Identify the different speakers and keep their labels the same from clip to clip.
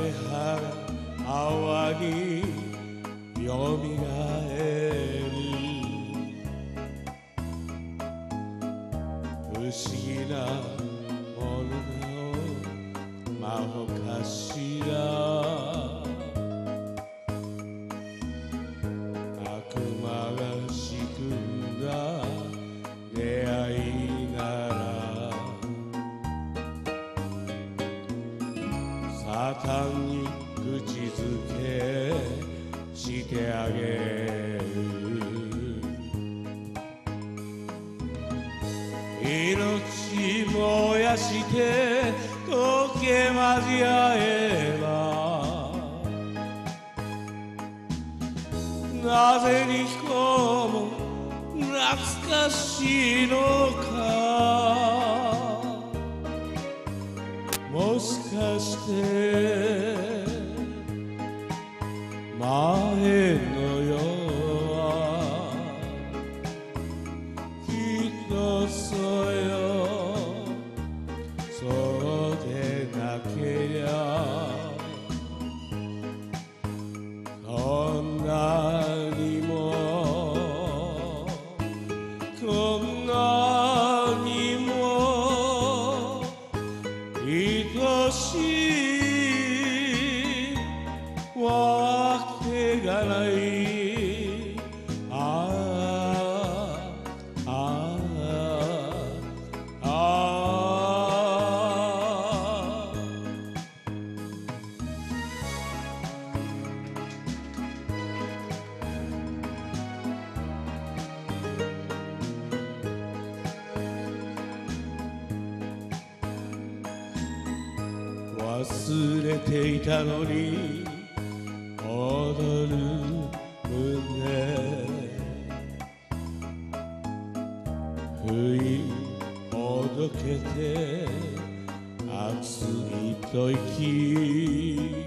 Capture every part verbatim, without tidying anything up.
Speaker 1: 葉が淡によみがえる不思議なものの魔法かしら悪魔が仕組んだ出会いならサタンに口づけしてあげる命燃やして溶け混じ合えばなぜにこうも懐かしいのかもしかして前の世はきっとそうよそうでなけりゃこんなにもこんなにも愛しいわけがないああああああ忘れていたのに踊る胸不意ほどけて熱い吐息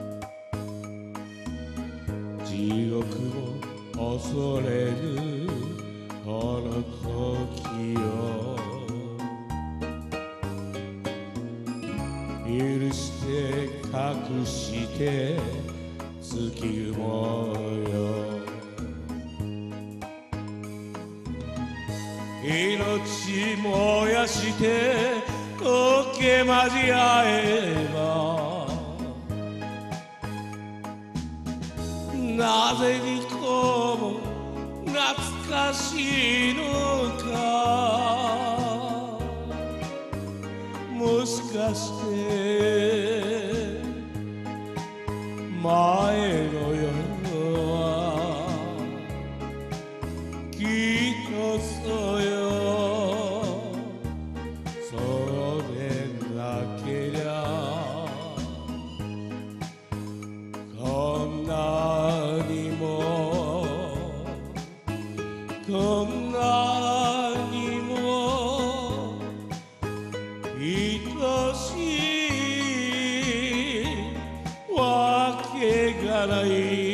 Speaker 1: 地獄も恐れぬこの時を許して隠して月雲よ命燃やして溶け混じ合えばなぜにこうも懐かしいのかもしかして前の世はきっとそうよそうでなけりゃこんなにもこんなにも愛しいわけがない